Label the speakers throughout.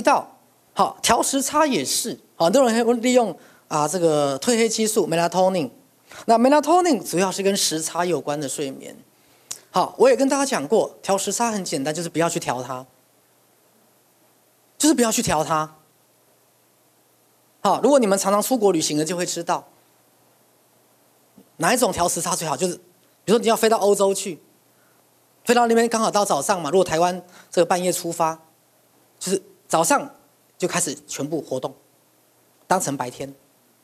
Speaker 1: 到，好，调时差也是，很多人会利用这个褪黑激素 melatonin。那 melatonin 主要是跟时差有关的睡眠。好，我也跟大家讲过，调时差很简单，就是不要去调它，就是不要去调它。好，如果你们常常出国旅行的，就会知道哪一种调时差最好，就是比如说你要飞到欧洲去，飞到那边刚好到早上嘛，如果台湾这个半夜出发，就是早上就开始全部活动，当成白天。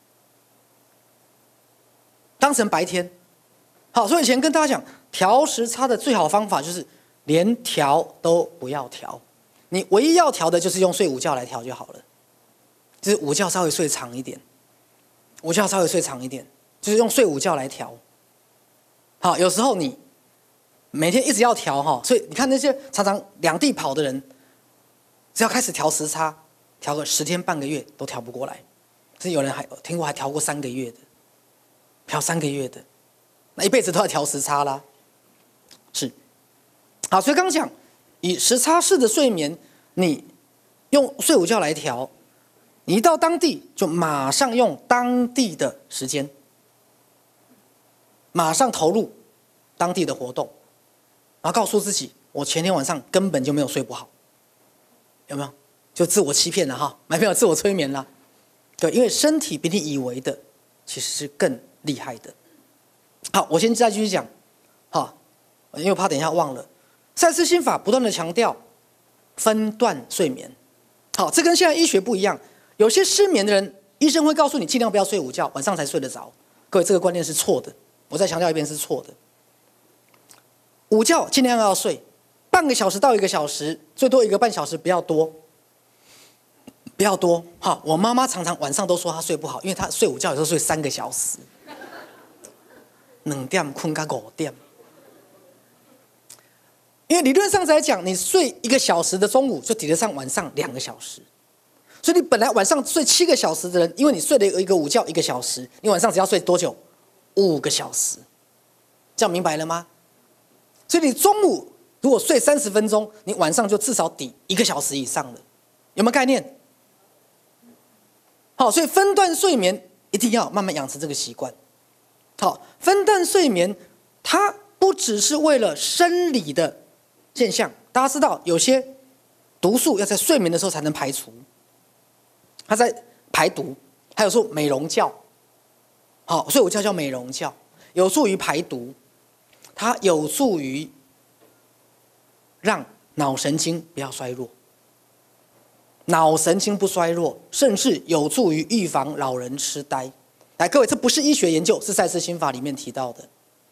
Speaker 1: 好，所以以前跟大家讲，调时差的最好方法就是连调都不要调，你唯一要调的就是用睡午觉来调就好了，就是午觉稍微睡长一点，就是用睡午觉来调。好，有时候你每天一直要调哈，所以你看那些常常两地跑的人，只要开始调时差，调个10天半个月都调不过来，甚至有人还听过还调过3个月的。调3个月的，那一辈子都要调时差啦。是，好，所以刚刚讲，以时差式的睡眠，你用睡午觉来调，你一到当地就马上用当地的时间，马上投入当地的活动，然后告诉自己，我前天晚上根本就没有睡不好，有没有？就自我欺骗了哈，没有自我催眠了。对，因为身体比你以为的其实是更厉害的。好，我先再继续讲，好，因为我怕等一下忘了。赛斯心法不断的强调分段睡眠。好，这跟现在医学不一样，有些失眠的人，医生会告诉你尽量不要睡午觉，晚上才睡得着。各位，这个观念是错的，我再强调一遍是错的。午觉尽量要睡半个小时到1个小时，最多1个半小时，不要多。不要多，好，我妈妈常常晚上都说她睡不好，因为她睡午觉有时候睡3个小时，2点困到5点。因为理论上来讲，你睡1个小时的中午就抵得上晚上2个小时，所以你本来晚上睡7个小时的人，因为你睡了一个午觉1个小时，你晚上只要睡多久？5个小时，这样明白了吗？所以你中午如果睡30分钟，你晚上就至少抵1个小时以上了，有没有概念？好，所以分段睡眠一定要慢慢养成这个习惯。好，分段睡眠它不只是为了生理的现象，大家知道有些毒素要在睡眠的时候才能排除，它在排毒，还有说美容觉。好，所以我叫美容觉，有助于排毒，它有助于让脑神经不要衰弱。脑神经不衰弱，甚至有助于预防老人痴呆。来，各位，这不是医学研究，是赛斯心法里面提到的。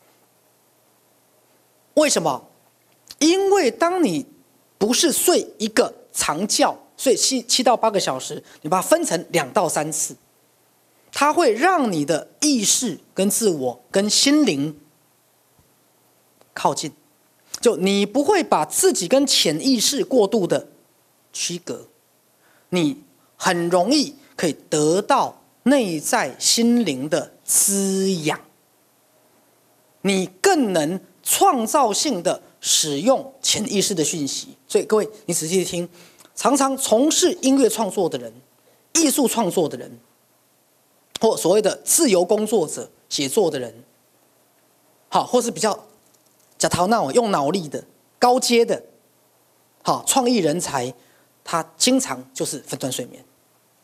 Speaker 1: 为什么？因为当你不是睡一个长觉，睡7到8个小时，你把它分成2到3次，它会让你的意识跟自我跟心灵靠近，就你不会把自己跟潜意识过度的区隔。你很容易可以得到内在心灵的滋养，你更能创造性的使用潜意识的讯息。所以各位，你仔细听，常常从事音乐创作的人、艺术创作的人，或所谓的自由工作者、写作的人，好，或是比较头脑用脑力的、高阶的，好，创意人才。他经常就是分段睡眠，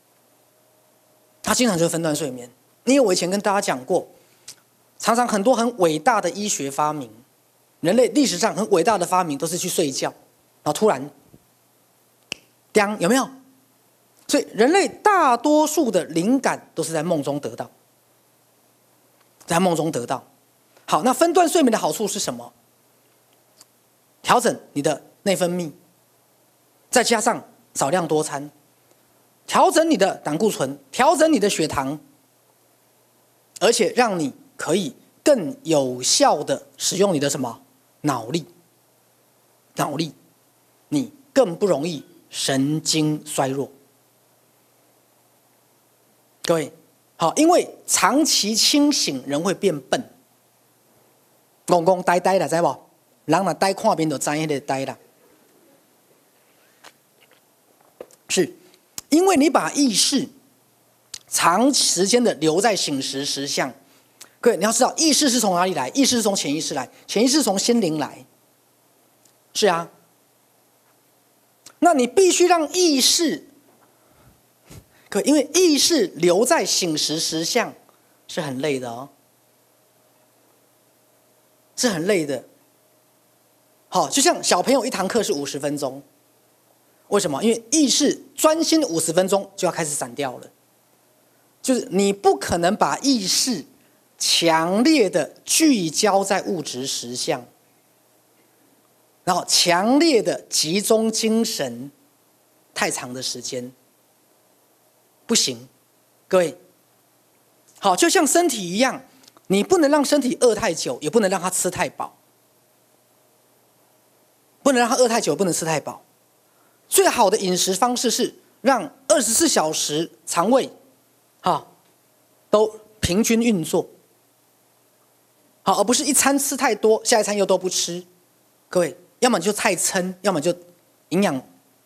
Speaker 1: 因为我以前跟大家讲过，常常很多很伟大的医学发明，人类历史上很伟大的发明都是去睡觉，然后突然，有没有？所以人类大多数的灵感都是在梦中得到，好，那分段睡眠的好处是什么？调整你的内分泌。再加上少量多餐，调整你的胆固醇，调整你的血糖，而且让你可以更有效的使用你的什么脑力，你更不容易神经衰弱。各位，好，因为长期清醒人会变笨，戆呆呆啦，知无？人若呆看面就知迄个呆啦。是， 因为你把意识长时间的留在醒时实相。各位，你要知道意识是从哪里来？意识是从潜意识来，潜意识是从心灵来。是啊，那你必须让意识，各位，因为意识留在醒时实相是很累的哦，是很累的。好，就像小朋友一堂课是50分钟，为什么？因为意识专心50分钟就要开始散掉了，就是你不可能把意识强烈的聚焦在物质实相，然后强烈的集中精神太长的时间，不行。各位，好，就像身体一样，你不能让身体饿太久，也不能让它吃太饱，不能让它饿太久，不能吃太饱。最好的饮食方式是让24小时肠胃都平均运作，好，而不是一餐吃太多，下一餐又都不吃。各位，要么就太撑，要么就营养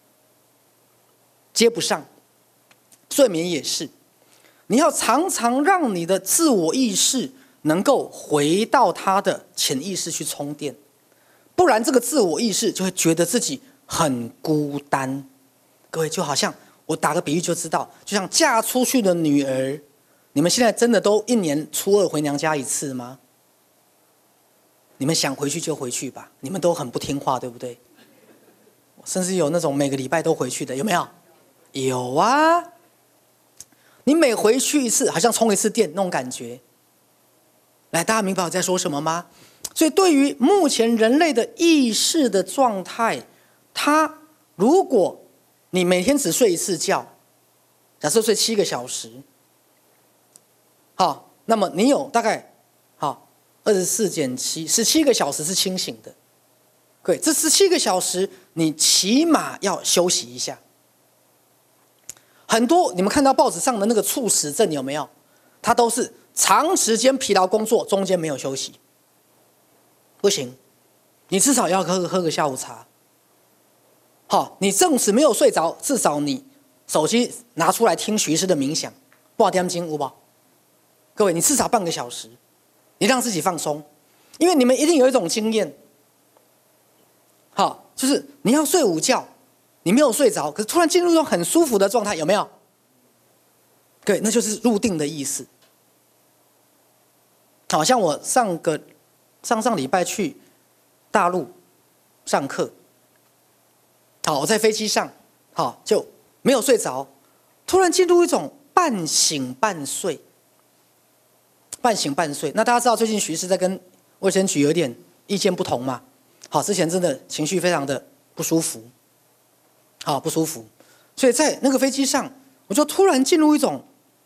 Speaker 1: 接不上。睡眠也是，你要常常让你的自我意识能够回到它的潜意识去充电，不然这个自我意识就会觉得自己很孤单。各位，就好像我打个比喻就知道，就像嫁出去的女儿，你们现在真的都1年初2回娘家1次吗？你们想回去就回去吧，你们都很不听话，对不对？甚至有那种每个礼拜都回去的，有没有？有啊。你每回去一次，好像充一次电那种感觉。来，大家明白我在说什么吗？所以对于目前人类的意识的状态，如果你每天只睡1次觉，假设睡7个小时，好，那么你有大概24减7 17个小时是清醒的。对，这17个小时你起码要休息一下。很多你们看到报纸上的那个猝死症有没有？它都是长时间疲劳工作，中间没有休息。不行，你至少要喝个下午茶。好，你纵使没有睡着，至少你手机拿出来听徐师的冥想，半点钟有没？各位，你至少半个小时，你让自己放松，因为你们一定有一种经验，好，就是你要睡午觉，你没有睡着，可是突然进入一种很舒服的状态，有没有？对，那就是入定的意思。好像我上礼拜去大陆上课，好，我在飞机上，好，就没有睡着，突然进入一种半醒半睡。半醒半睡。那大家知道最近徐师在跟卫生局有点意见不同嘛？好，之前真的情绪非常的不舒服，好不舒服，所以在那个飞机上，我就突然进入一种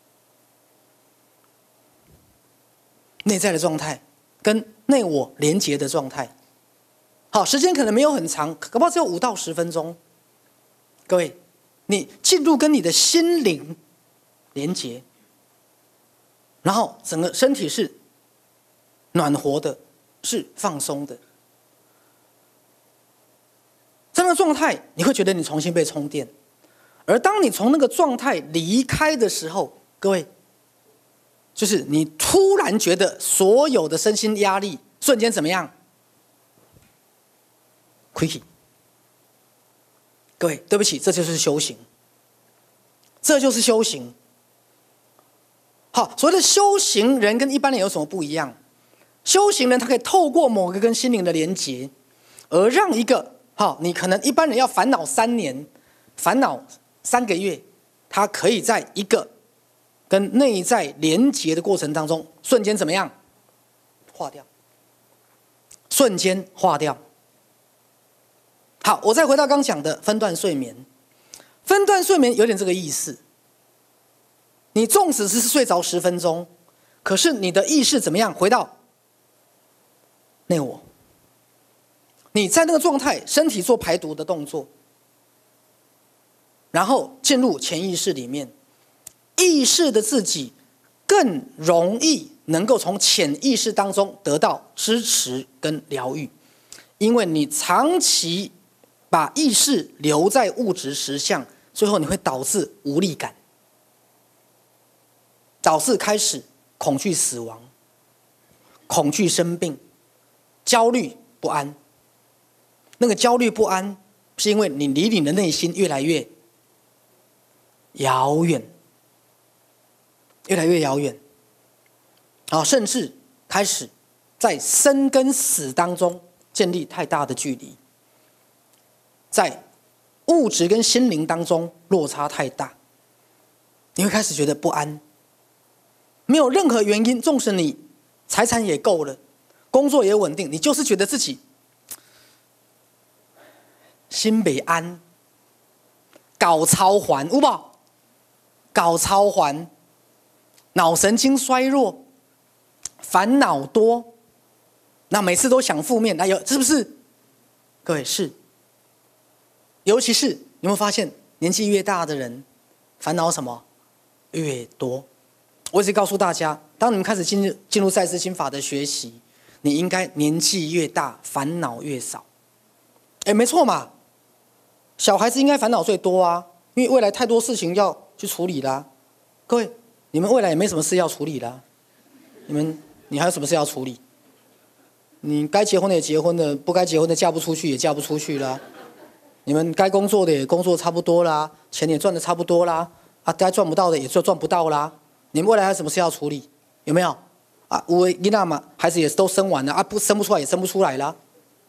Speaker 1: 内在的状态，跟内我连结的状态。好，时间可能没有很长，搞不好只有5到10分钟。各位，你进入跟你的心灵连结。然后整个身体是暖和的，是放松的。这样的状态，你会觉得你重新被充电。而当你从那个状态离开的时候，各位，就是你突然觉得所有的身心压力瞬间怎么样？开启。各位，对不起，这就是修行。这就是修行。好，所谓的修行人跟一般人有什么不一样？修行人他可以透过某个跟心灵的连结，而让一个你可能一般人要烦恼3年，烦恼3个月，他可以在一个跟内在连结的过程当中，瞬间怎么样？化掉，瞬间化掉。好，我再回到刚讲的分段睡眠，分段睡眠有点这个意思。你纵使是睡着10分钟，可是你的意识怎么样？回到内我。你在那个状态，身体做排毒的动作，然后进入潜意识里面，意识的自己更容易能够从潜意识当中得到支持跟疗愈，因为你长期把意识留在物质实相， 最后你会导致无力感，导致开始恐惧死亡、恐惧生病、焦虑不安。那个焦虑不安，是因为你离你的内心越来越遥远，越来越遥远，甚至开始在生跟死当中建立太大的距离，在物质跟心灵当中落差太大，你会开始觉得不安，没有任何原因，纵使你财产也够了，工作也稳定，你就是觉得自己心不安，搞超环，有无？搞超环，脑神经衰弱，烦恼多，那每次都想负面，是不是？各位是，尤其是你有没有发现，年纪越大的人，烦恼什么越多？我一直告诉大家，当你们开始进入赛斯心法的学习，你应该年纪越大，烦恼越少。没错嘛。小孩子应该烦恼最多啊，因为未来太多事情要去处理啦。各位，你们未来也没什么事要处理啦。你还有什么事要处理？你该结婚的也结婚了，不该结婚的嫁不出去也嫁不出去啦。你们该工作的也工作差不多啦，钱也赚的差不多啦，该赚不到的也就赚不到啦。你们未来还有什么事要处理？有没有？有的囡仔嘛，孩子也都生完了生不出来也生不出来啦。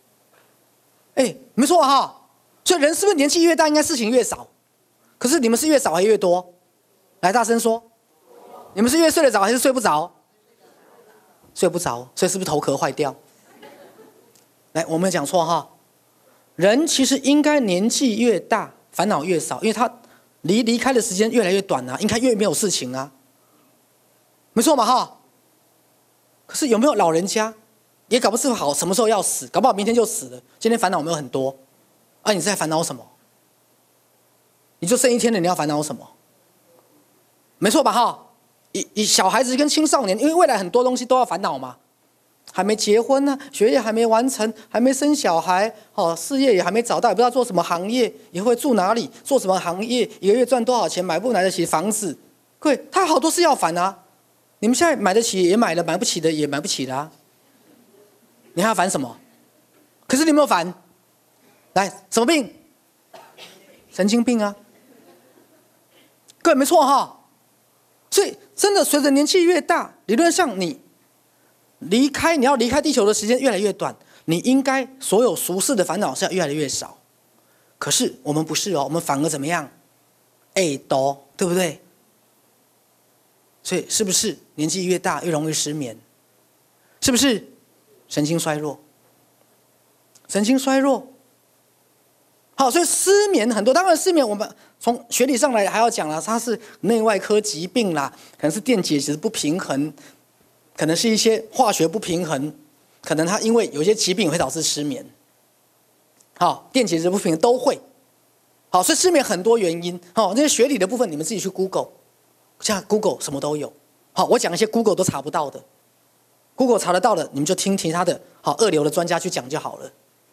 Speaker 1: 没错哈。所以人是不是年纪越大，应该事情越少？可是你们是越少还是越多？来，大声说，你们是越睡得着还是睡不着？睡不着，所以是不是头壳坏掉？来，我没有讲错哈。人其实应该年纪越大，烦恼越少，因为他离开的时间越来越短啊，应该越没有事情啊，没错嘛哈。可是有没有老人家也搞不清楚好什么时候要死，搞不好明天就死了，今天烦恼有没有很多？你是在烦恼什么？你就剩一天了，你要烦恼什么？没错吧哈？以小孩子跟青少年，因为未来很多东西都要烦恼嘛，还没结婚呢，学业还没完成，还没生小孩，事业也还没找到，也不知道做什么行业，也会住哪里，做什么行业，一个月赚多少钱，买不买得起房子？各位，他好多事要烦啊！你们现在买得起也买了，买不起的也买不起啦。你还要烦什么？可是你有没有烦？来，什么病？神经病啊！各位没错哈，所以真的随着年纪越大，理论上你要离开地球的时间越来越短，你应该所有俗世的烦恼是要越来越少。可是我们不是哦，我们反而怎么样？多，对不对？所以是不是年纪越大越容易失眠？是不是神经衰弱？神经衰弱。好，所以失眠很多，当然失眠我们从学理上来还要讲了，它是内外科疾病啦，可能是电解质不平衡，可能是一些化学不平衡，可能它因为有些疾病会导致失眠。好，电解质不平衡都会。好，所以失眠很多原因。好，那些学理的部分你们自己去 Google， 现在 Google 什么都有。好，我讲一些 Google 都查不到的 ，Google 查得到的，你们就听其他的二流的专家去讲就好了。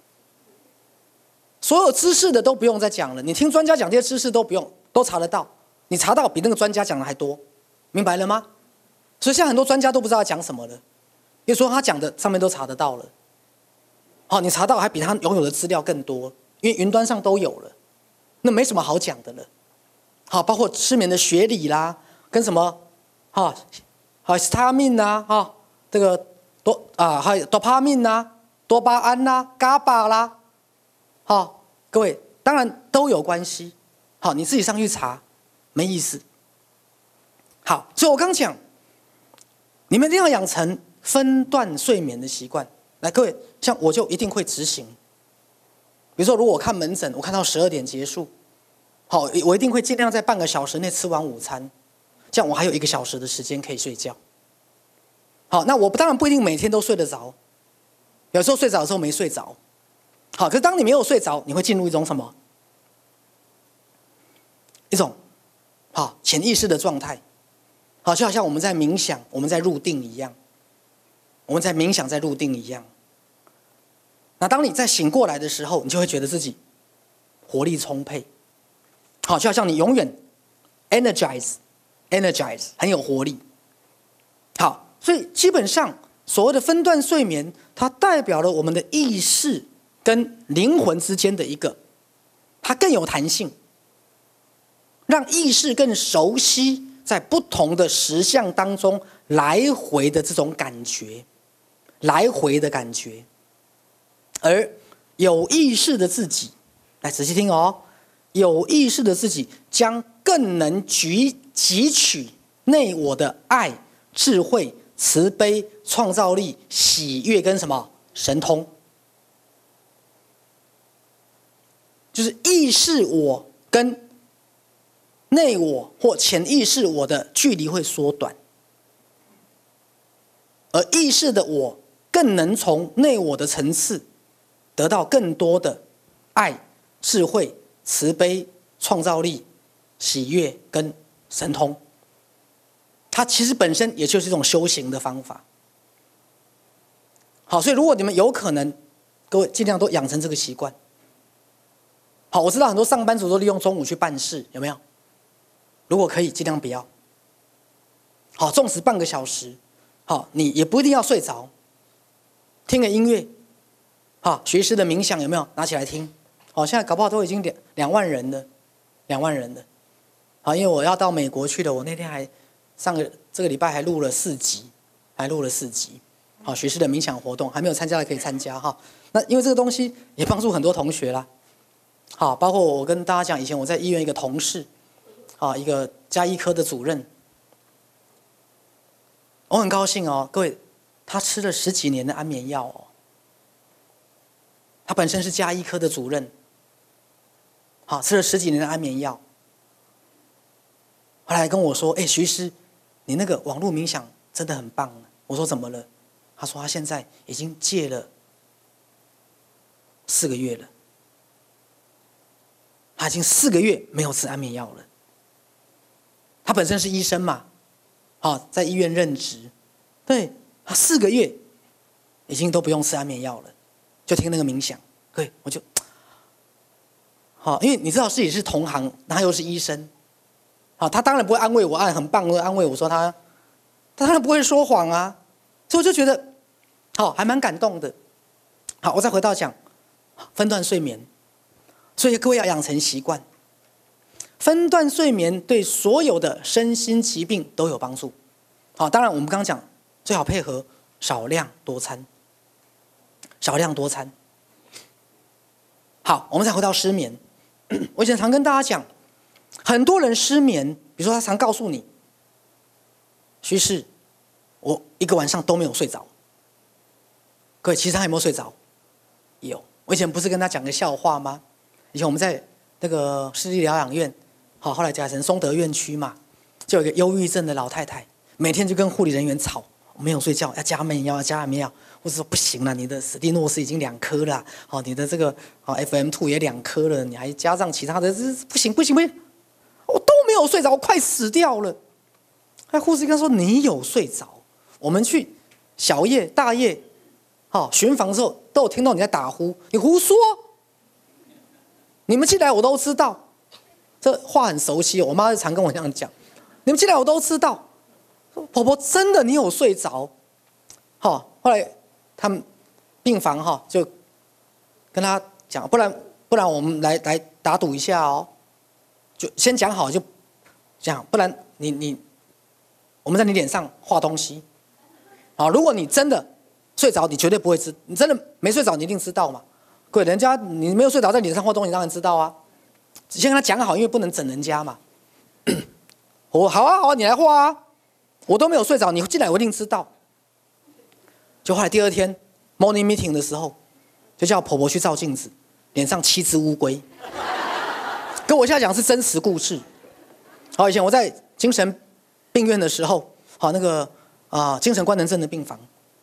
Speaker 1: 所有知识的都不用再讲了，你听专家讲这些知识都不用，都查得到，你查到比那个专家讲的还多，明白了吗？所以现在很多专家都不知道他讲什么了，因为说他讲的上面都查得到了。好，你查到还比他拥有的资料更多，因为云端上都有了，那没什么好讲的了。好，包括失眠的学理跟什么西他命这个还有多巴胺多巴胺伽巴啦。各位当然都有关系。你自己上去查，没意思。好，所以我刚讲，你们一定要养成分段睡眠的习惯。来，各位，像我就一定会执行。比如说，如果我看门诊，我看到12点结束，我一定会尽量在半个小时内吃完午餐，这样我还有1个小时的时间可以睡觉。好，那我当然不一定每天都睡得着，有时候睡着的时候没睡着。好，可是当你没有睡着，你会进入一种什么？一种潜意识的状态。就好像我们在冥想，我们在入定一样。我们在冥想，在入定一样。那当你在醒过来的时候，你就会觉得自己活力充沛， 好，就好像你永远 energize 很有活力。好，所以基本上所谓的分段睡眠，它代表了我们的意识跟灵魂之间的一个，它更有弹性，让意识更熟悉在不同的实相当中来回的这种感觉，来回的感觉。而有意识的自己，来仔细听哦，有意识的自己将更能汲取内我的爱、智慧、慈悲、创造力、喜悦跟什么神通，就是意识我跟内我或潜意识我的距离会缩短，而意识的我更能从内我的层次得到更多的爱、智慧、慈悲、创造力、喜悦跟神通。它其实本身也就是一种修行的方法。好，所以如果你们有可能，各位尽量都养成这个习惯。好，我知道很多上班族都利用中午去办事，有没有？如果可以，尽量不要。好，纵使半个小时，好，你也不一定要睡着，听个音乐，好，学士的冥想有没有？拿起来听。好，现在搞不好都已经2万人了，2万人了。好，因为我要到美国去了，我那天还这个礼拜还录了4集，好，学士的冥想活动还没有参加的可以参加哈。那因为这个东西也帮助很多同学啦。好，包括我跟大家讲，以前我在医院一个同事，好，一个家医科的主任，我很高兴哦，各位，他吃了10几年的安眠药哦。他本身是家医科的主任，好，吃了10几年的安眠药。后来跟我说：“哎，徐师，你那个网络冥想真的很棒。”我说：“怎么了？”他说：“他现在已经戒了4个月了，他已经4个月没有吃安眠药了。他本身是医生嘛，好，在医院任职，对，他4个月已经都不用吃安眠药了，就听那个冥想。对，我就好，因为你知道自己是同行，他又是医生。”好，他当然不会安慰我，很棒的安慰我说他当然不会说谎啊，所以我就觉得，好，还蛮感动的。好，我再回到讲分段睡眠，所以各位要养成习惯，分段睡眠对所有的身心疾病都有帮助。好，当然我们刚刚讲最好配合少量多餐，少量多餐。好，我们再回到失眠，我以前常跟大家讲。很多人失眠，比如说他常告诉你，徐氏，我1个晚上都没有睡着。各位，其实他有没有睡着？有。我以前不是跟他讲个笑话吗？以前我们在那个市立疗养院，好，后来改成松德院区嘛，就有一个忧郁症的老太太，每天就跟护理人员吵，我没有睡觉，要加安眠药，要加安眠药。或者说不行了，你的史蒂诺斯已经2颗了，好，你的这个FM2 也2颗了，你还加上其他的，不行。我都没有睡着，我快死掉了。那护士跟他说：“你有睡着？我们去小夜、大夜，巡房的时候都有听到你在打呼，你胡说！你们进来我都知道。”这话很熟悉，我妈就常跟我这样讲：“你们进来我都知道。”婆婆真的你有睡着？后来他们病房就跟他讲，不然我们来打赌一下哦。就先讲好，就讲，不然我们在你脸上画东西。好，如果你真的睡着，你绝对不会知；你真的没睡着，你一定知道嘛。各位，人家你没有睡着，在脸上画东西，当然知道啊。先跟他讲好，因为不能整人家嘛。好啊，你来画啊。我都没有睡着，你进来我一定知道。就后来第2天 morning meeting 的时候，就叫婆婆去照镜子，脸上7只乌龟。跟我现在讲的是真实故事。好，以前我在精神病院的时候，好，那个精神官能症的病房，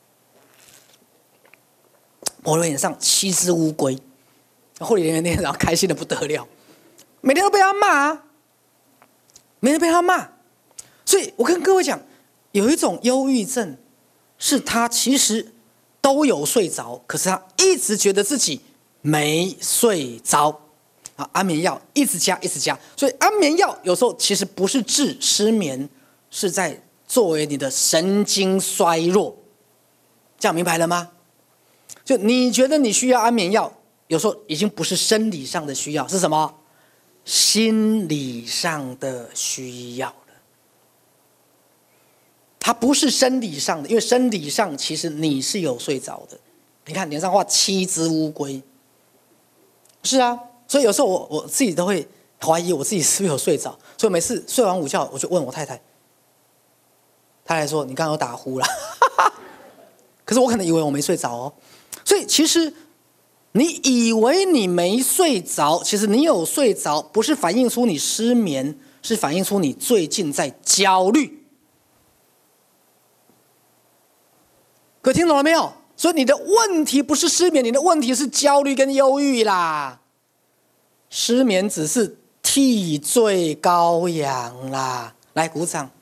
Speaker 1: 我的脸上7只乌龟，护理人员那天早上开心的不得了，每天都被他骂啊，每天被他骂。所以我跟各位讲，有一种忧郁症，是他其实都有睡着，可是他一直觉得自己没睡着。 啊，安眠药一直加一直加，所以安眠药有时候其实不是治失眠，是在作为你的神经衰弱，这样明白了吗？就你觉得你需要安眠药，有时候已经不是生理上的需要，是什么？心理上的需要了。它不是生理上的，因为生理上其实你是有睡着的。你看脸上画7只乌龟，是啊，所以有时候我自己都会怀疑我自己是不是有睡着，所以每次睡完午觉，我就问我太太，她来说你刚刚有打呼啦，可是我可能以为我没睡着哦，所以其实你以为你没睡着，其实你有睡着，不是反映出你失眠，是反映出你最近在焦虑。各位听懂了没有？所以你的问题不是失眠，你的问题是焦虑跟忧郁啦。失眠只是替罪羔羊啦。来鼓掌，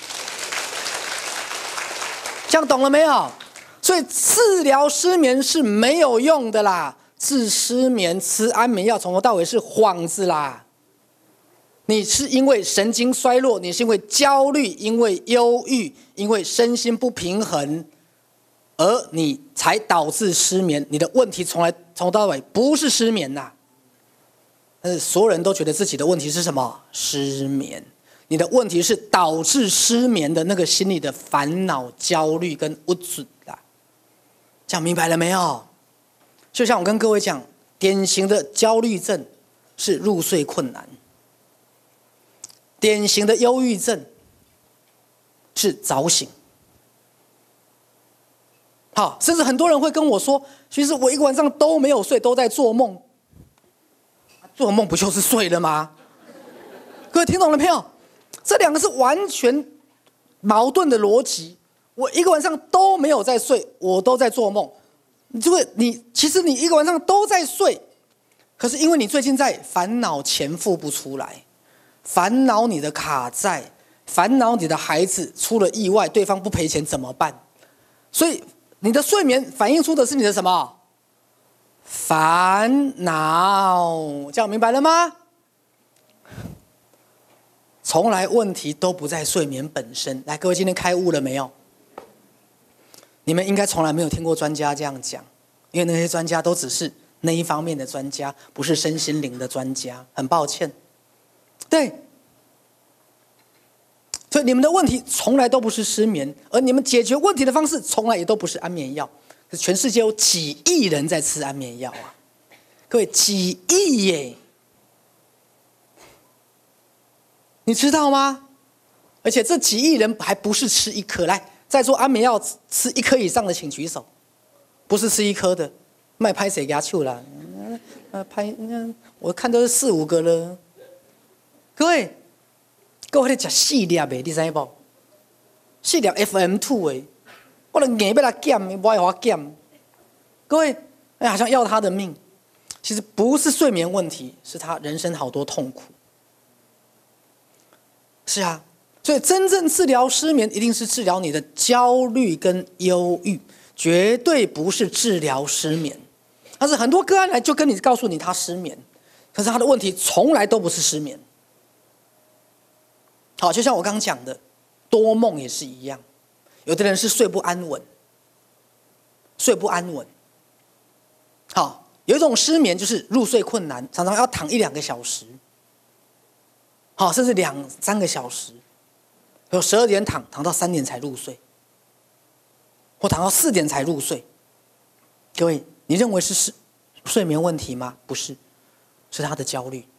Speaker 1: 这样懂了没有？所以治疗失眠是没有用的啦，治失眠吃安眠药从头到尾是幌子啦。你是因为神经衰弱，你是因为焦虑，因为忧郁，因为身心不平衡，而你才导致失眠。你的问题从头到尾不是失眠呐，但是所有人都觉得自己的问题是什么？失眠。你的问题是导致失眠的那个心理的烦恼、焦虑跟无助啦。这样明白了没有？就像我跟各位讲，典型的焦虑症是入睡困难，典型的忧郁症是早醒。好，甚至很多人会跟我说，其实我一个晚上都没有睡，都在做梦。做梦不就是睡了吗？各位听懂了没有？这两个是完全矛盾的逻辑。我一个晚上都没有在睡，我都在做梦。其实你一个晚上都在睡，可是因为你最近在烦恼钱付不出来，烦恼你的卡债，烦恼你的孩子出了意外，对方不赔钱怎么办？所以你的睡眠反映出的是你的什么？烦恼。这样明白了吗？从来问题都不在睡眠本身。来，各位今天开悟了没有？你们应该从来没有听过专家这样讲，因为那些专家都只是那一方面的专家，不是身心灵的专家。很抱歉，对。所以你们的问题从来都不是失眠，而你们解决问题的方式从来也都不是安眠药。全世界有几亿人在吃安眠药啊！各位，几亿耶！你知道吗？而且这几亿人还不是吃一颗。来，在做安眠药吃1颗以上的请举手。不是吃1颗的，卖拍谁给他去了？我看都是4、5个了。各位在吃4粒的，你知不？4粒 FM2 的。我的眼被他减，不爱我减。各位，好像要他的命。其实不是睡眠问题，是他人生好多痛苦。是啊，所以真正治疗失眠，一定是治疗你的焦虑跟忧郁，绝对不是治疗失眠。但是很多个案来就跟你告诉你他失眠，可是他的问题从来都不是失眠。好，就像我刚刚讲的，多梦也是一样。有的人是睡不安稳，好，有一种失眠就是入睡困难，常常要躺1、2个小时，好，甚至2、3个小时，有12点躺到3点才入睡，或躺到4点才入睡。各位，你认为是睡眠问题吗？不是，是他的焦虑。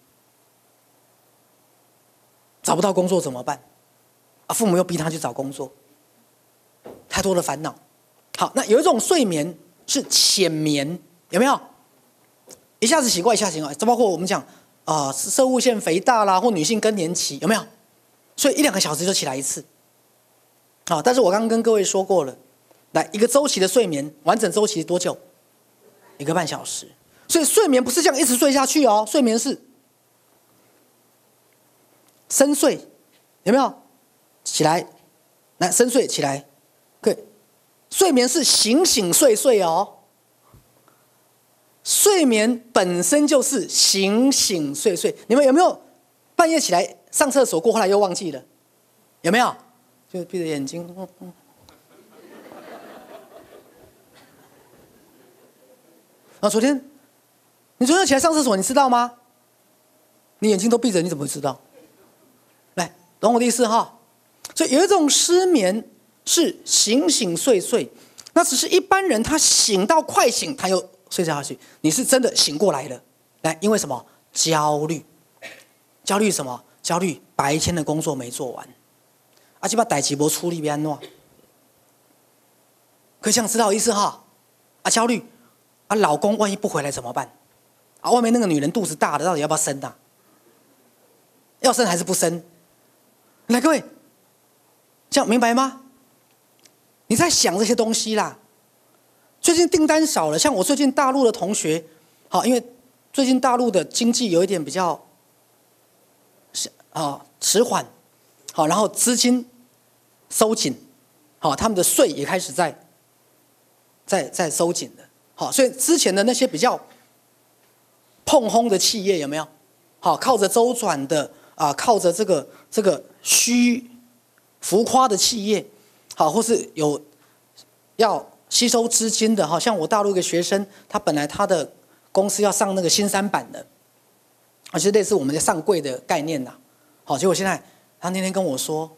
Speaker 1: 找不到工作怎么办？父母又逼他去找工作。太多的烦恼。好，那有一种睡眠是浅眠，有没有？一下子醒过来，一下子醒过来，这包括我们讲攝護腺肥大啦，或女性更年期，有没有？所以1、2个小时就起来一次。好，但是我刚刚跟各位说过了，来一个周期的睡眠，完整周期多久？1个半小时。所以睡眠不是这样一直睡下去哦，睡眠是深睡，有没有？起来，来深睡起来。对，睡眠是醒醒睡睡哦， 睡眠本身就是醒醒睡睡。你们有没有半夜起来上厕所过，后来又忘记了？有没有？就闭着眼睛，然后你昨天起来上厕所，你知道吗？你眼睛都闭着，你怎么会知道？来，懂我的意思哈？所以有一种失眠是醒醒睡睡，那只是一般人他醒到快醒，他又睡下去。你是真的醒过来了，来，因为什么？焦虑，焦虑什么？焦虑白天的工作没做完，这把代志没处理，要安怎？可以这样知道意思哈？焦虑，老公万一不回来怎么办？外面那个女人肚子大的，到底要不要生啊？要生还是不生？来，各位，这样明白吗？你在想这些东西啦。最近订单少了，像我最近大陆的同学，因为最近大陆的经济有一点比较迟缓，然后资金收紧，他们的税也开始在收紧了，所以之前的那些比较碰轰的企业有没有？靠着周转的靠着这个浮夸的企业，或是有要吸收资金的，像我大陆一个学生，他本来他的公司要上那个新三板的，就是类似我们的上柜的概念呐。结果现在他那天跟我说，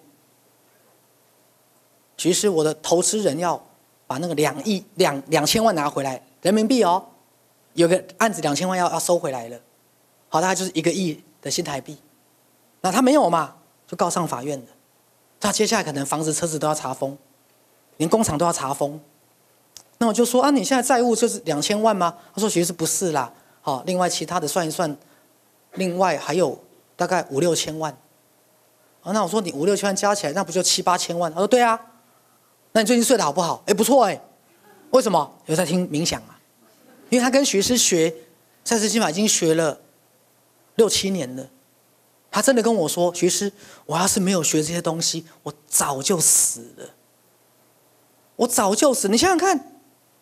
Speaker 1: 其实我的投资人要把那个2000万拿回来人民币哦，有个案子2000万要收回来了，大概就是1个亿的新台币。那他没有嘛，就告上法院了。他接下来可能房子、车子都要查封，连工厂都要查封。那我就说你现在债务就是2000万吗？他说其实不是啦，另外其他的算一算，另外还有大概5、6千万。那我说你5、6千万加起来，那不就7、8千万？他说对啊。那你最近睡得好不好？不错为什么？有在听冥想啊？因为他跟学师学赛斯心法已经学了6、7年了。他真的跟我说，学师，我要是没有学这些东西，我早就死了。我早就死，你想想看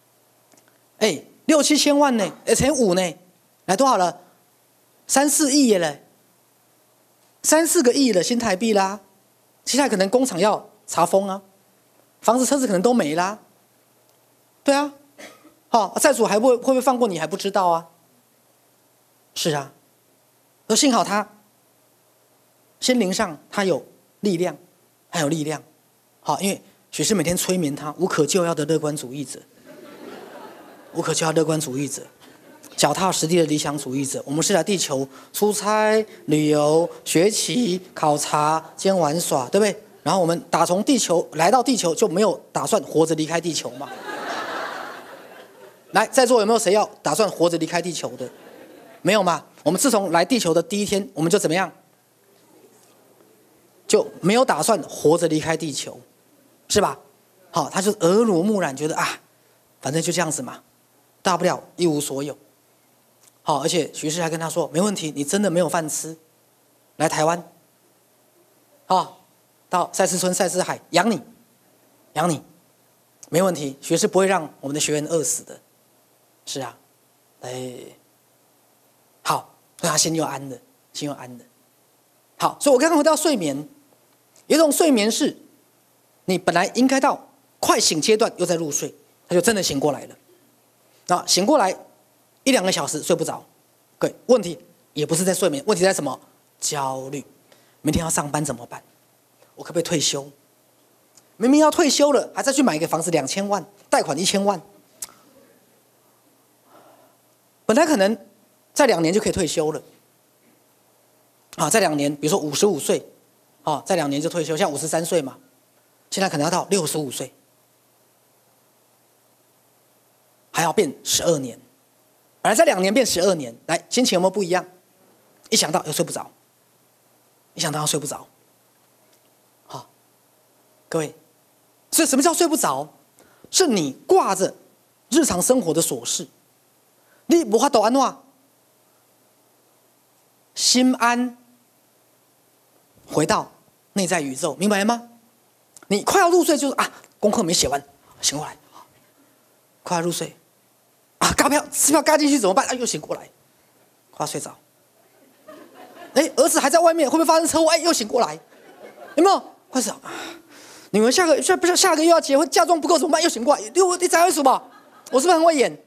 Speaker 1: ，6、7千万呢，乘以5呢，来多少了？3、4亿了，3、4个亿了新台币啦。接下来可能工厂要查封啊，房子、车子可能都没啦。对啊，债主会不会放过你还不知道啊。是啊，而幸好他心灵上他有力量，还有力量。因为学师每天催眠他，无可救药的乐观主义者，无可救药乐观主义者，脚踏实地的理想主义者。我们是来地球出差、旅游、学习、考察兼玩耍，对不对？然后我们打从地球来到地球，就没有打算活着离开地球嘛？来，在座有没有谁要打算活着离开地球的？没有嘛？我们自从来地球的第一天，我们就怎么样？就没有打算活着离开地球，是吧？他就耳濡目染，觉得反正就这样子嘛，大不了一无所有。而且徐师还跟他说，没问题，你真的没有饭吃，来台湾，到赛斯村、赛斯海养你，没问题，学师不会让我们的学员饿死的。是啊，好，所以他心又安了。好，所以我刚刚回到睡眠。有一种睡眠是，你本来应该到快醒阶段又在入睡，他就真的醒过来了。那醒过来1、2个小时睡不着，对，问题也不是在睡眠，问题在什么？焦虑。明天要上班怎么办？我可不可以退休？明明要退休了，还再去买一个房子2000万，贷款1000万。本来可能在2年就可以退休了，在2年，比如说55岁。在2年就退休，像53岁嘛，现在可能要到65岁，还要变12年，本来在2年变12年，来，心情有没有不一样？一想到又睡不着，各位，所以什么叫睡不着？是你挂着日常生活的琐事，你没法度安怎心安，回到内在宇宙，明白吗？你快要入睡就是功课没写完，醒过来，快要入睡， 啊，支票嘎进去怎么办？啊，又醒过来，快睡着。哎，儿子还在外面，会不会发生车祸？哎，又醒过来，有没有？快睡。你们下个月要结婚，嫁妆不够怎么办？又醒过来，你才会数吧？我是不是很会演？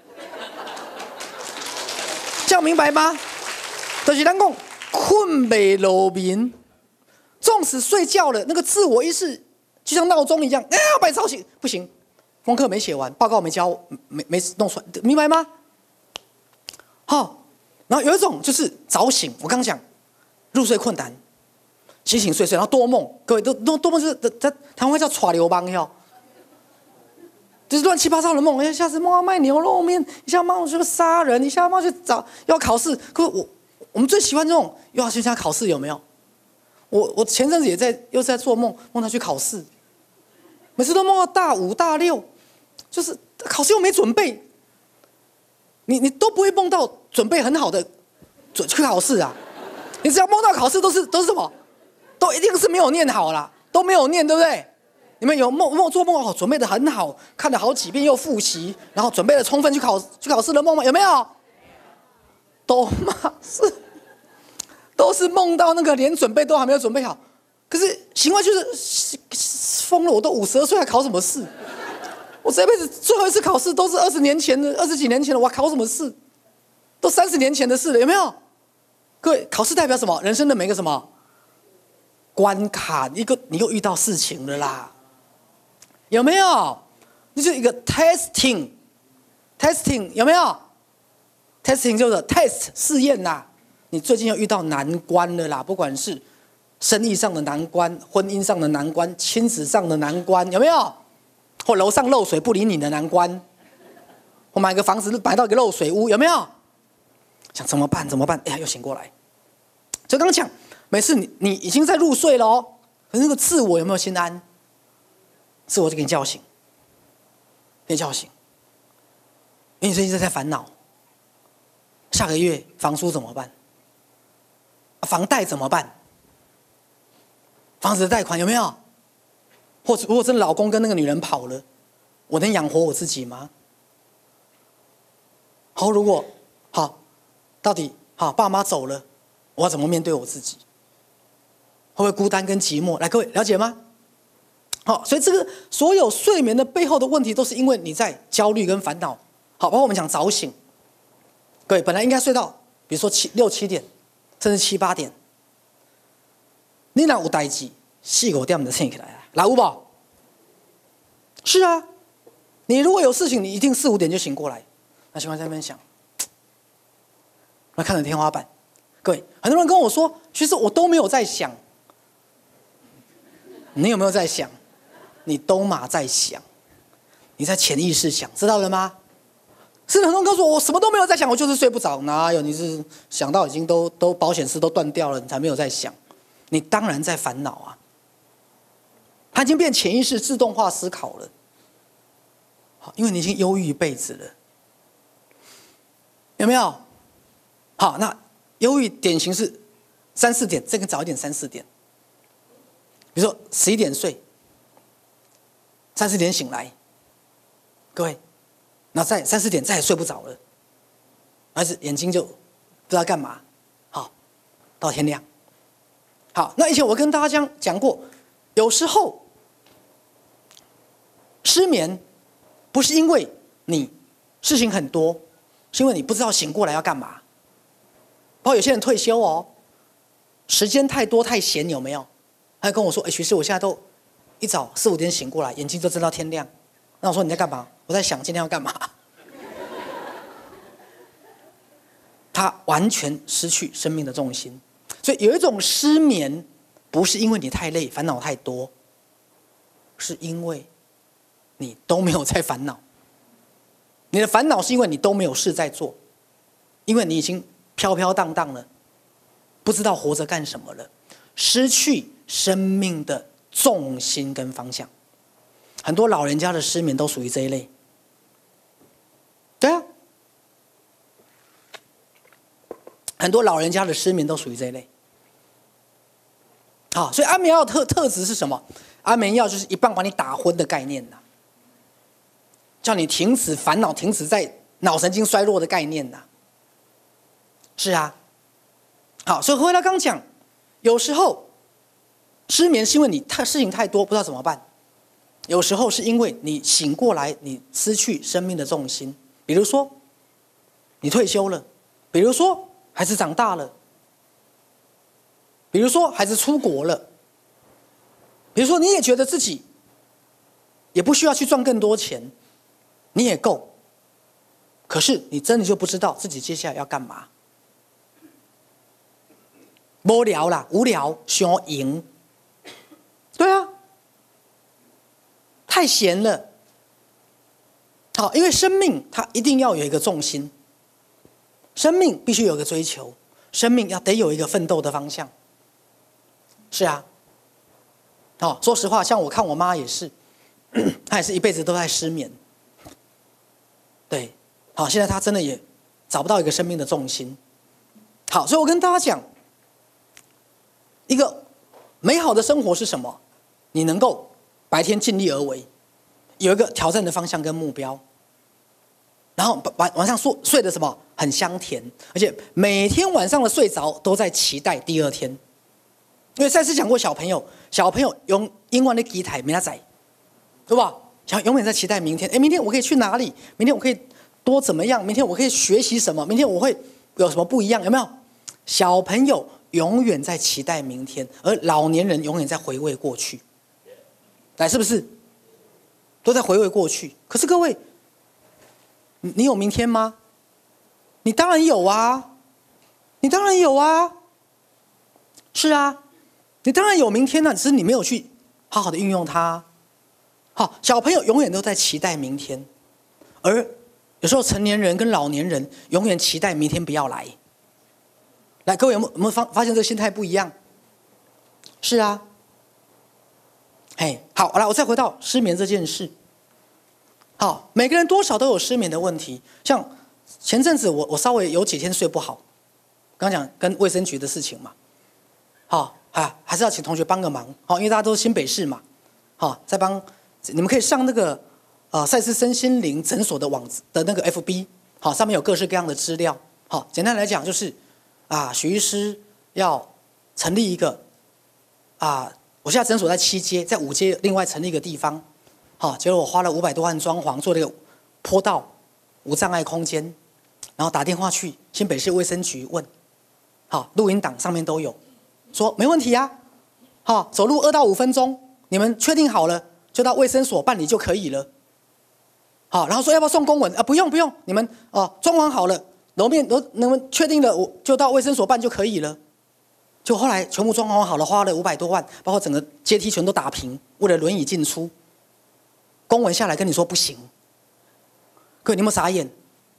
Speaker 1: 这样明白吗？就是咱讲困未入眠，纵使睡觉了，那个自我意识就像闹钟一样，把你吵醒，不行，功课没写完，报告没交，没弄出来，明白吗？好，然后有一种就是早醒，我刚讲入睡困难，醒醒睡睡，然后多梦，各位多梦就是台湾话叫耍流氓哟。就是乱七八糟的梦，一下子梦到卖牛肉面，一下梦去杀人，一下梦去要考试。可是我们最喜欢这种又要去参加考试，有没有？我前阵子又在做梦，梦他去考试，每次都梦到大5大6，就是考试又没准备，你都不会梦到准备很好的去考试啊。你只要梦到考试都是什么？都一定是没有念好啦，都没有念，对不对？你们有做梦好，准备的很好，看了好几遍又复习，然后准备的充分去考试的梦吗？有没有？都是梦到那个连准备都还没有准备好，可是行为就是疯了，我都52岁还考什么试？我这辈子最后一次考试都是20年前的，20几年前的，我考什么试？都30年前的事了，有没有？各位，考试代表什么？人生的每个什么关卡，你又遇到事情了啦。有没有？那就是一个 testing 有没有 ？testing 就是 test 试验啦。你最近又遇到难关了啦，不管是生意上的难关、婚姻上的难关、亲子上的难关，有没有？或楼上漏水不理你的难关，或买个房子买到一个漏水屋，有没有？想怎么办？哎呀，又醒过来。就刚刚讲，每次你已经在入睡了哦，可是那个自我有没有心安？自我就给你叫醒，因为你最近在烦恼，下个月房租怎么办？房贷怎么办？房子的贷款有没有？或者如果真的老公跟那个女人跑了，我能养活我自己吗？好，如果到底爸妈走了，我要怎么面对我自己？会不会孤单跟寂寞？来，各位了解吗？好，所以这个所有睡眠的背后的问题，都是因为你在焦虑跟烦恼。好，包括我们讲早醒，各位本来应该睡到，比如说6、7点，甚至7、8点，你若有代志，4、5点就醒起来了，来有无？是啊，你如果有事情，你一定4、5点就醒过来。那情况在那边想，我看着天花板。各位，很多人跟我说，其实我都没有在想，你有没有在想？你都马在想，你在潜意识想，知道了吗？是很多人告诉我什么都没有在想，我就是睡不着。哪有？你是想到已经都保险丝都断掉了，你才没有在想。你当然在烦恼啊，它已经变潜意识自动化思考了。好，因为你已经忧郁一辈子了，有没有？好，那忧郁典型是3、4点，这个早一点3、4点，比如说11点睡。3、4点醒来，各位，然后再3、4点再也睡不着了，而是眼睛就不知道干嘛，好，到天亮。好，那以前我跟大家讲过，有时候失眠不是因为你事情很多，是因为你不知道醒过来要干嘛。包括有些人退休哦，时间太多太闲，有没有？他跟我说：“徐师，我现在都一早4、5点醒过来，眼睛都睁到天亮。”那我说：“你在干嘛？”我在想今天要干嘛。他完全失去生命的重心。所以有一种失眠，不是因为你太累、烦恼太多，是因为你都没有在烦恼。你的烦恼是因为你都没有事在做，因为你已经飘飘荡荡了，不知道活着干什么了，失去生命的重心跟方向。很多老人家的失眠都属于这一类。对啊，很多老人家的失眠都属于这一类。好，所以安眠药特质是什么？安眠药就是一棒把你打昏的概念呐，叫你停止烦恼，停止在脑神经衰弱的概念呐。是啊，好，所以回来刚讲，有时候失眠是因为你事情太多，不知道怎么办；有时候是因为你醒过来，你失去生命的重心。比如说，你退休了；比如说，孩子长大了；比如说，孩子出国了；比如说，你也觉得自己也不需要去赚更多钱，你也够。可是你真的就不知道自己接下来要干嘛。无聊啦，无聊，想赢。对啊，太闲了。好，因为生命它一定要有一个重心，生命必须有一个追求，生命得有一个奋斗的方向。是啊，好，说实话，像我看我妈也是，她也是一辈子都在失眠。对，好，现在她真的也找不到一个生命的重心。好，所以我跟大家讲，一个美好的生活是什么？你能够白天尽力而为，有一个挑战的方向跟目标，然后晚上睡得什么很香甜，而且每天晚上的睡着都在期待第二天。因为赛斯讲过，小朋友用英文的机台没他仔，对吧？永远在期待明天，明天我可以去哪里？明天我可以多怎么样？明天我可以学习什么？明天我会有什么不一样？有没有？小朋友永远在期待明天，而老年人永远在回味过去。来，是不是？都在回味过去。可是各位，你有明天吗？你当然有啊，你当然有啊。是啊，你当然有明天啊，只是你没有去好好的运用它。好，小朋友永远都在期待明天，而有时候成年人跟老年人永远期待明天不要来。来，各位有没有发现这个心态不一样？是啊。好，来，我再回到失眠这件事。好，每个人多少都有失眠的问题。像前阵子我稍微有几天睡不好，刚讲跟卫生局的事情嘛。好，还是要请同学帮个忙。好，因为大家都是新北市嘛。好，再帮你们可以上那个赛斯身心灵诊所的网的那个 FB。好，上面有各式各样的资料。好，简单来讲就是许医师要成立一个我现在诊所在7街，在5街另外成立一个地方。好，结果我花了500多万装潢，做了一个坡道无障碍空间，然后打电话去新北市卫生局问，好，录音档上面都有，说没问题啊，好，走路2到5分钟，你们确定好了就到卫生所办理就可以了。好，然后说要不要送公文不用，你们装潢好了，楼面你们确定了，我就到卫生所办就可以了。就后来全部装潢好了，花了500多万，包括整个阶梯全都打平，为了轮椅进出。公文下来跟你说不行，各位你有没有傻眼？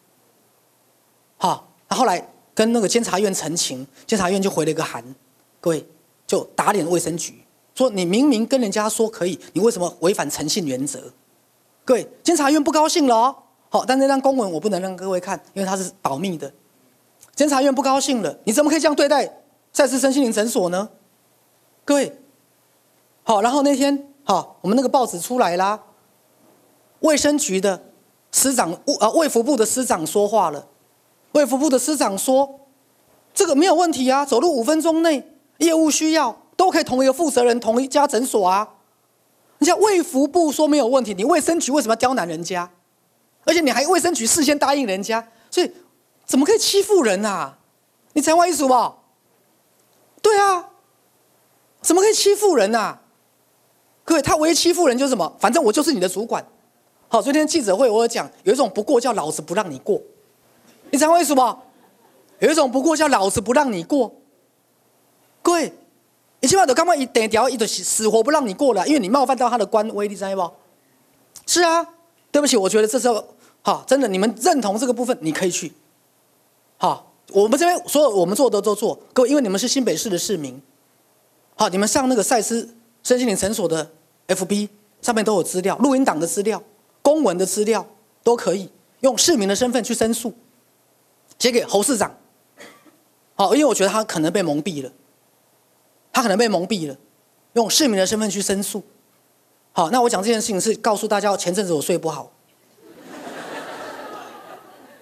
Speaker 1: 好，后来跟那个监察院陈情，监察院就回了一个函，各位就打脸卫生局，说你明明跟人家说可以，你为什么违反诚信原则？各位，监察院不高兴了哦。好，但那张公文我不能让各位看，因为它是保密的。监察院不高兴了，你怎么可以这样对待赛斯身心灵诊所呢？各位，好，然后那天我们那个报纸出来啦，卫生局的司长卫福部的司长说话了。卫福部的司长说，这个没有问题啊，走路5分钟内，业务需要都可以同一个负责人同一家诊所啊。你像卫福部说没有问题，你卫生局为什么要刁难人家？而且你还卫生局事先答应人家，所以怎么可以欺负人啊？你才外一数吧？对啊，怎么可以欺负人啊？各位，他唯一欺负人就是什么？反正我就是你的主管。好，昨天记者会我有讲，有一种不过叫老子不让你过。你才会什么？有一种不过叫老子不让你过。各位，你起码都干嘛一点条，一的死活不让你过了，因为你冒犯到他的官威，你知道不？是啊，对不起，我觉得这时候真的你们认同这个部分，你可以去。我们这边所有我们做的都做，各位，因为你们是新北市的市民。好，你们上那个赛斯身心灵诊所的 FB 上面都有资料，录音档的资料、公文的资料都可以用市民的身份去申诉。写给侯市长，因为我觉得他可能被蒙蔽了，用市民的身份去申诉。好，那我讲这件事情是告诉大家，前阵子我睡不好。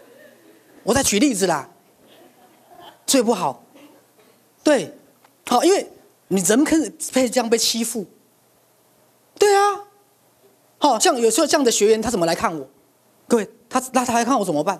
Speaker 1: 我在举例子啦，最不好。对，好，因为你人可以这样被欺负。对啊，好像有时候这样的学员他怎么来看我？各位，他来看我怎么办？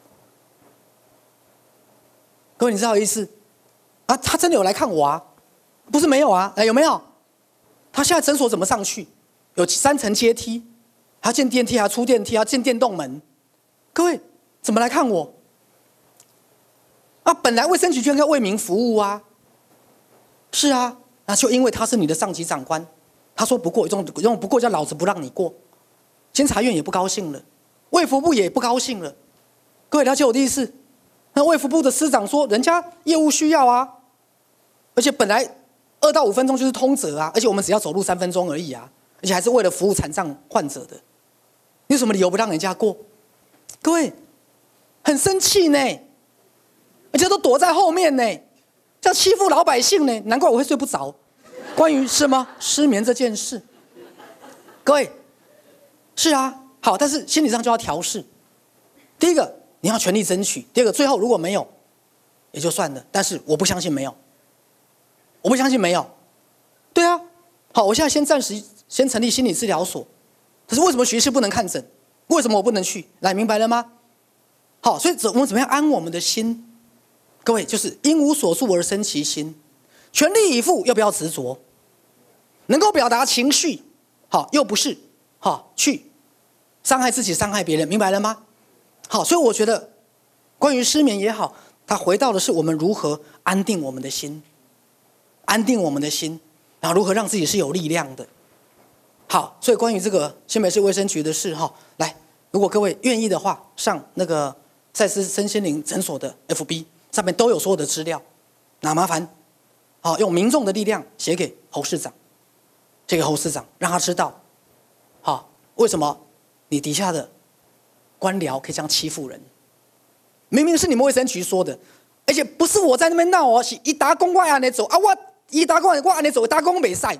Speaker 1: 各位，你知道意思啊？他真的有来看我啊，不是没有啊？有没有？他现在诊所怎么上去？有3层阶梯，还要进电梯，还要出电梯，还要进电动门。各位怎么来看我？啊，本来卫生局就应该为民服务啊。是啊，那就因为他是你的上级长官，他说不过，用不过叫老子不让你过。监察院也不高兴了，卫福部也不高兴了。各位了解我的意思？那卫福部的司长说，人家业务需要啊，而且本来2到5分钟就是通则啊，而且我们只要走路3分钟而已啊，而且还是为了服务残障患者的，你有什么理由不让人家过？各位很生气呢，而且都躲在后面呢，这样欺负老百姓呢，难怪我会睡不着。关于什么失眠这件事，各位，是啊，好，但是心理上就要调试。第一个，你要全力争取；第二个，最后如果没有，也就算了。但是我不相信没有，我不相信没有。对啊，好，我现在暂时成立心理治疗所，可是为什么学士不能看诊？为什么我不能去？来，明白了吗？好，所以我们怎么样安我们的心？各位，就是因无所住而生其心，全力以赴，要不要执着？能够表达情绪，好，又不是好去伤害自己、伤害别人，明白了吗？好，所以我觉得关于失眠也好，它回到的是我们如何安定我们的心，安定我们的心，然后如何让自己是有力量的。好，所以关于这个新北市卫生局的事哈，来，如果各位愿意的话，上那个赛斯身心灵诊所的 FB 上面都有所有的资料，那麻烦好用民众的力量写给侯市长，写给侯市长，让他知道，好，为什么你底下的官僚可以这样欺负人？明明是你们卫生局说的，而且不是我在那边闹哦，是一打工我按你走啊，我一打工我按你走，打工没赛。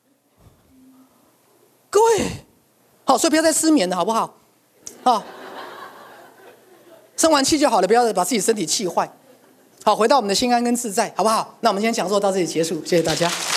Speaker 1: 各位，好，所以不要再失眠了，好不好？好，生完气就好了，不要把自己身体气坏。好，回到我们的心安跟自在，好不好？那我们今天讲座到这里结束，谢谢大家。